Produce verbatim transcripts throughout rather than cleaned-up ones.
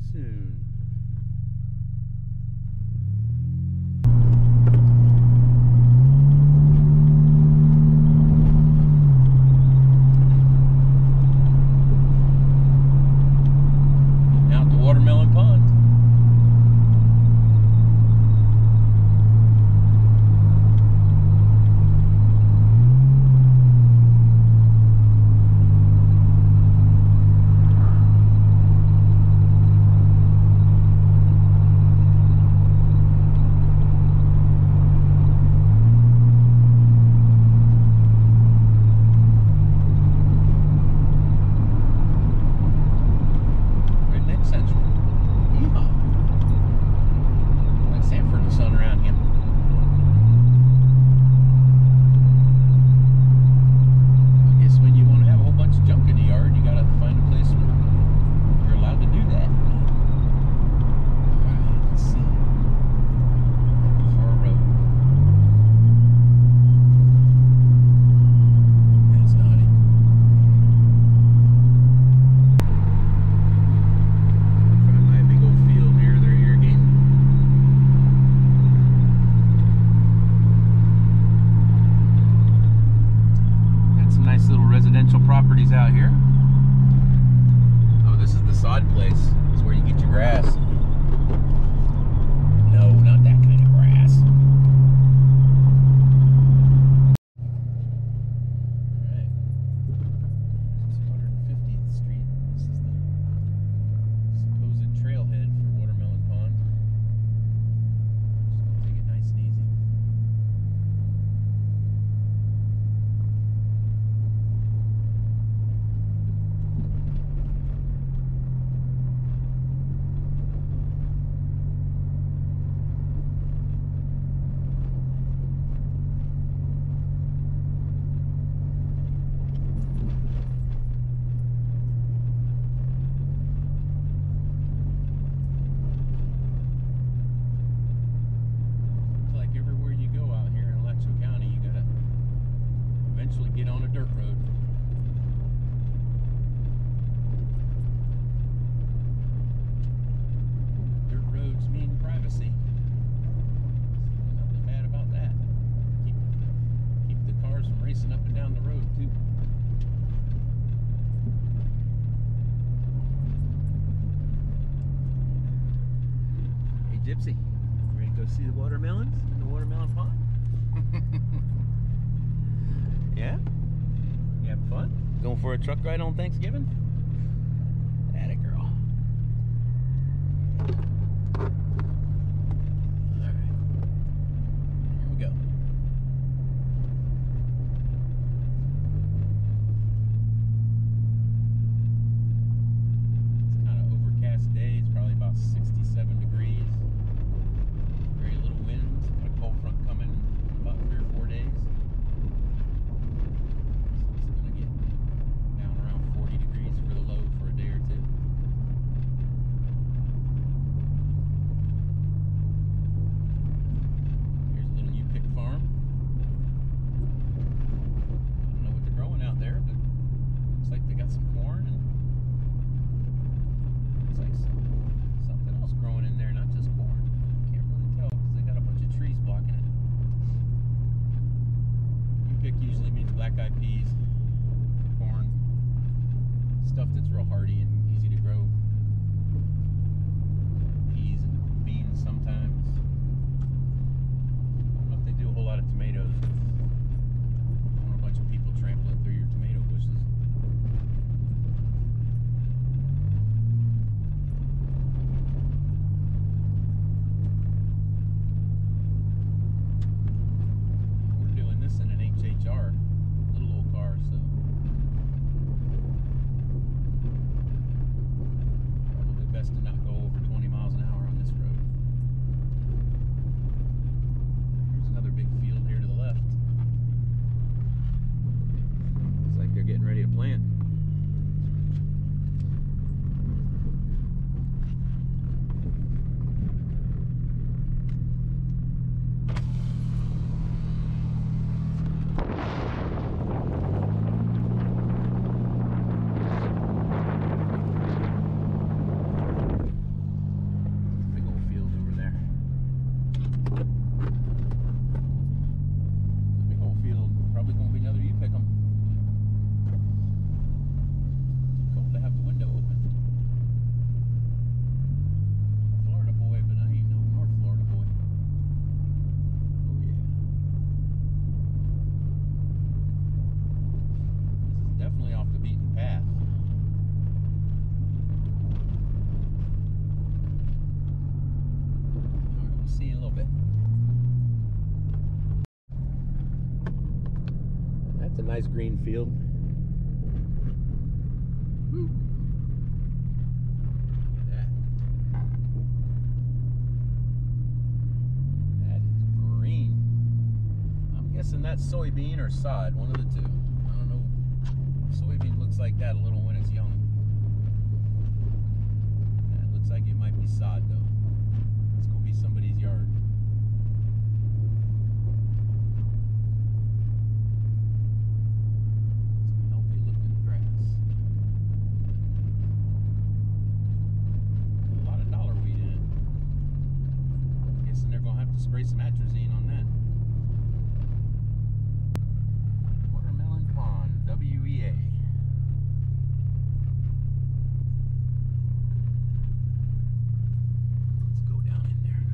soon. Out to Watermelon Pond. Properties out here. Oh, this is the sod place. This is where you get your grass. No, not that kind of grass. Alright. two hundred fiftieth Street. This is the supposed trailhead for Watermelon Pond. Just gonna take it nice and easy. Eventually get on a dirt road. Dirt roads mean privacy. Nothing bad about that. Keep, keep the cars from racing up and down the road too. Hey Gypsy, ready to go see the watermelons in the Watermelon Pond? Yeah? You having fun? Going for a truck ride on Thanksgiving? Atta girl. Alright. Here we go. It's kind of overcast day. It's probably about sixty-seven degrees. Very little wind. Got a cold front coming in about three or four days. For the low for a day or two. Here's a little U-pick farm. I don't know what they're growing out there, but looks like they got some corn and looks like some, something else growing in there, not just corn. Can't really tell because they got a bunch of trees blocking it. U-pick usually means black-eyed peas, corn. Stuff that's real hardy and easy to grow. Peas and beans sometimes. I don't know if they do a whole lot of tomatoes. I don't want a bunch of people trampling through your tomato bushes. We're doing this in an H H R, little old car, so best to not go over twenty miles an hour on this road. There's another big field here to the left. probably going to be another you pick 'em. Too cold to have the window open. Florida boy, but I ain't no North Florida boy. Oh yeah. This is definitely off the beaten path. Alright, we'll see you in a little bit. That's a nice green field. Woo. Look at that. That is green. I'm guessing that's soybean or sod, one of the two. I don't know. Soybean looks like that a little when it's young. That looks like it might be sod though. It's gonna be somebody's yard. Spray some atrazine on that. Watermelon Pond, W E A. Let's go down in there.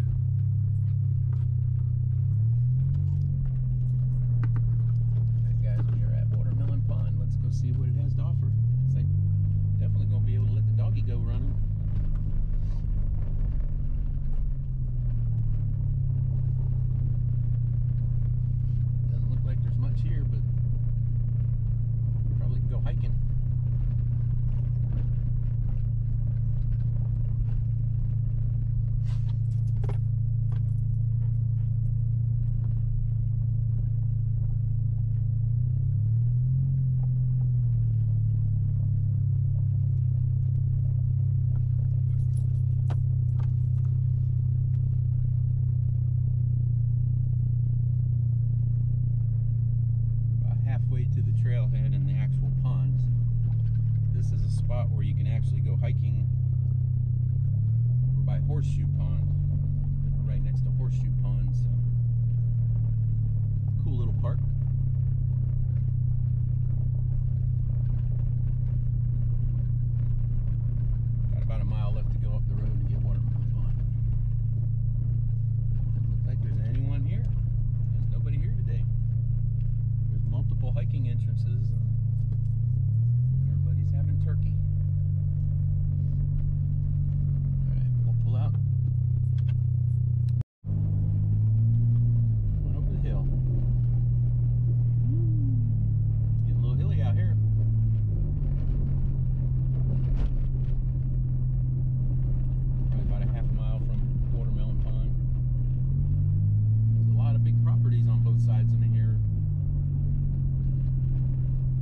Alright guys, we are at Watermelon Pond. Let's go see what it has to offer. It's like definitely gonna be able to let the doggy go running. Here, but probably can go hiking. To the trailhead and the actual ponds. This is a spot where you can actually go hiking over by Horseshoe Pond. We're right next to Horseshoe Pond, so cool little park. Got about a mile left to go up the road to get Watermelon Pond. Doesn't look like there's anyone here. There's nobody here today. Multiple hiking entrances and everybody's having turkey. Alright, we'll pull out. Going over the hill. It's getting a little hilly out here. Probably about a half a mile from Watermelon Pond. There's a lot of big properties on both sides in here.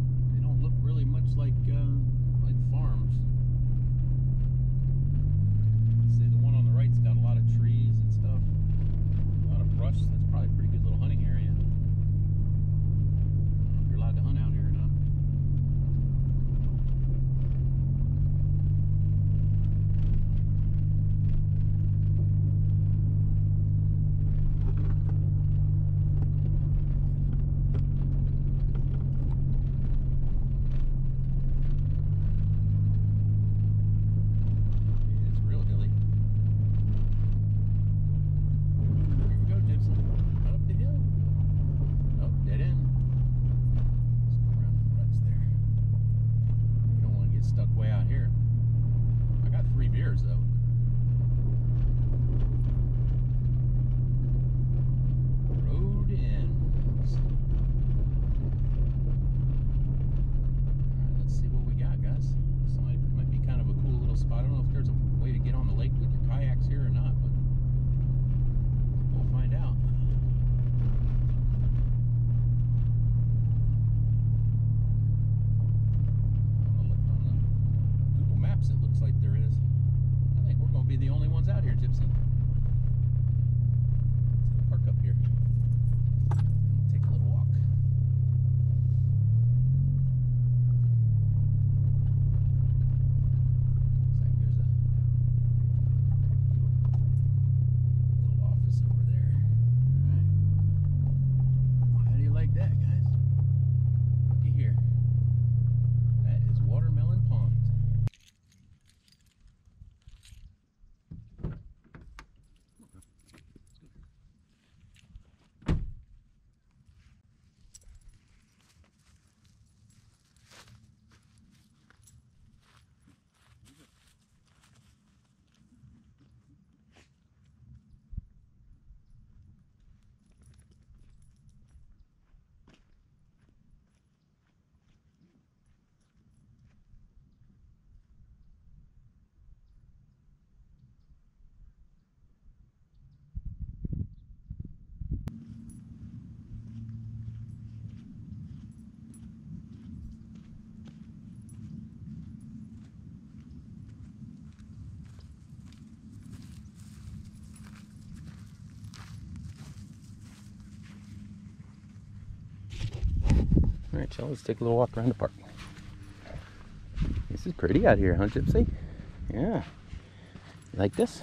Alright, y'all, let's take a little walk around the park. This is pretty out here, huh, Gypsy? Yeah. You like this?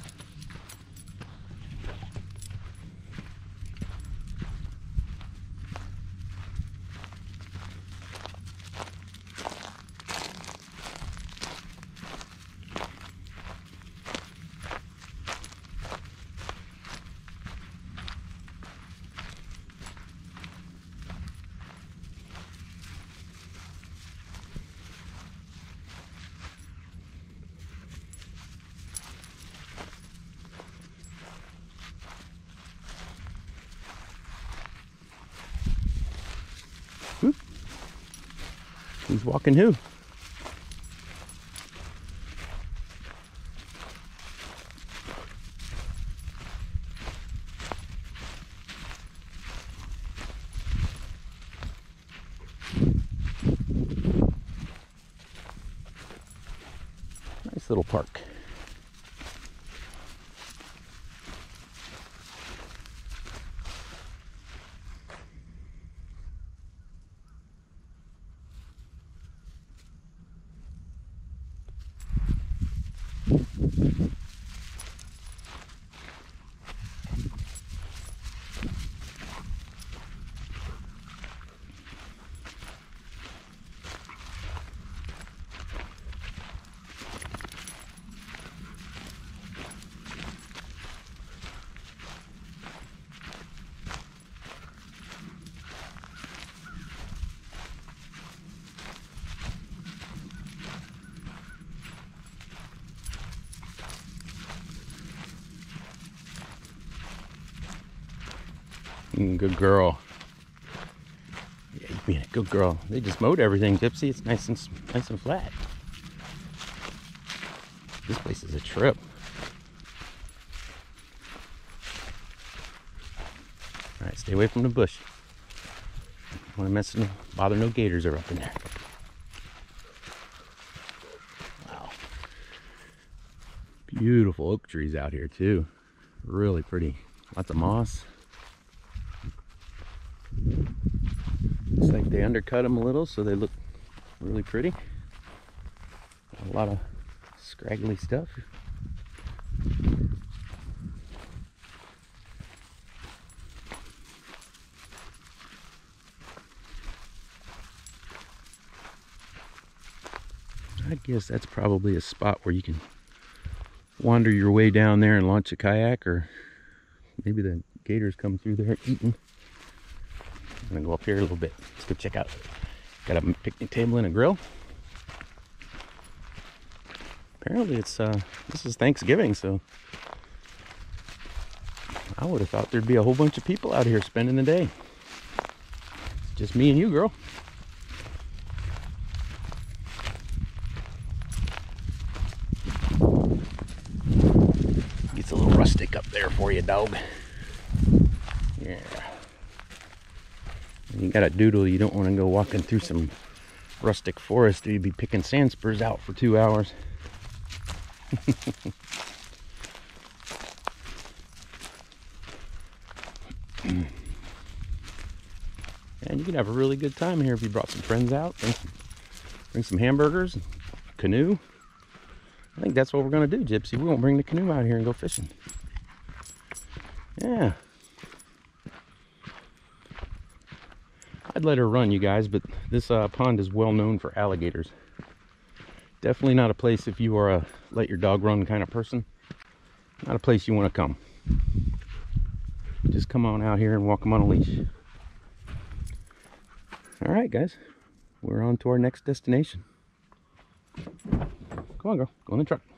Whoop. Who's walking who? Nice little park. Mm, good girl. Yeah, you being a good girl. They just mowed everything, Gypsy. It's nice and nice and flat. This place is a trip. All right, stay away from the bush. Don't want to mess and bother no gators are up in there. Wow. Beautiful oak trees out here too. Really pretty. Lots of moss. Looks like they undercut them a little, so they look really pretty. A lot of scraggly stuff. I guess that's probably a spot where you can wander your way down there and launch a kayak, or maybe the gators come through there eating. I'm gonna go up here a little bit. Let's go check out. Got a picnic table and a grill. Apparently it's uh this is Thanksgiving, so I would have thought there'd be a whole bunch of people out here spending the day. It's just me and you, girl. Gets a little rustic up there for you, dog. Yeah. You got a doodle, you don't want to go walking through some rustic forest or you'd be picking sand spurs out for two hours. And you can have a really good time here if you brought some friends out. Bring some, bring some hamburgers, canoe. I think that's what we're going to do, Gypsy. We're going to bring the canoe out here and go fishing. Yeah. I'd let her run, you guys, but this uh, pond is well known for alligators. Definitely not a place if you are a let your dog run kind of person. Not a place you want to come. Just come on out here and walk them on a leash. All right, guys. We're on to our next destination. Come on, girl. Go in the truck.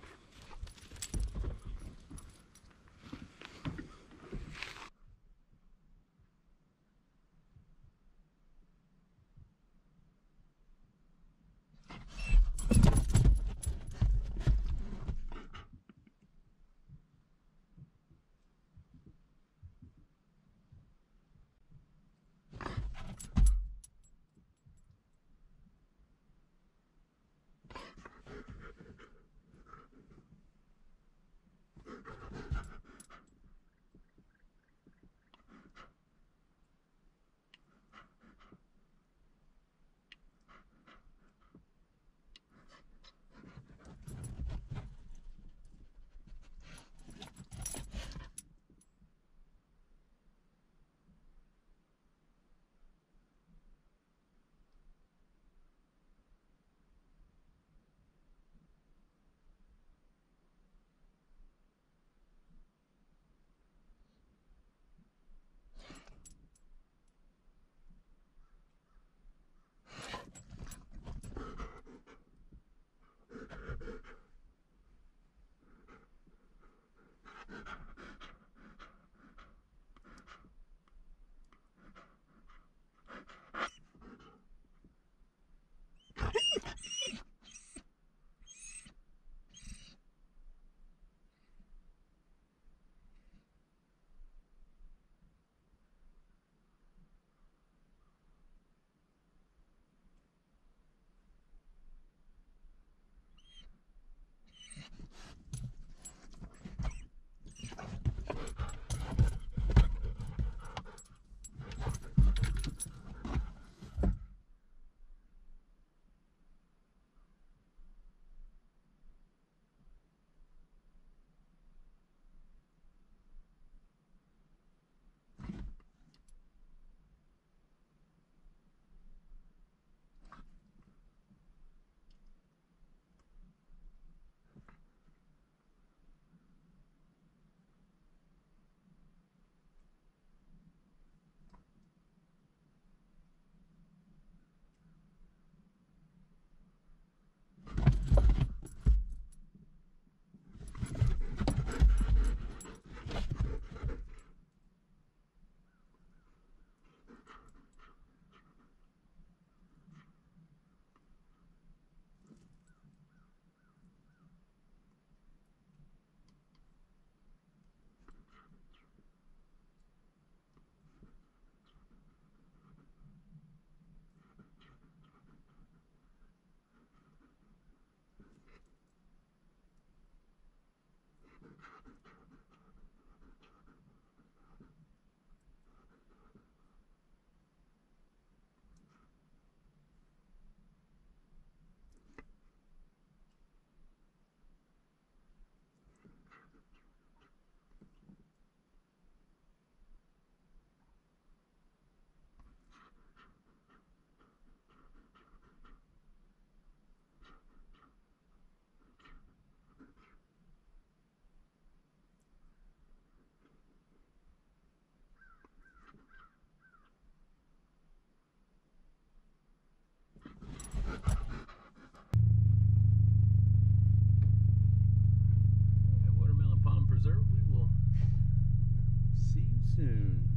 soon.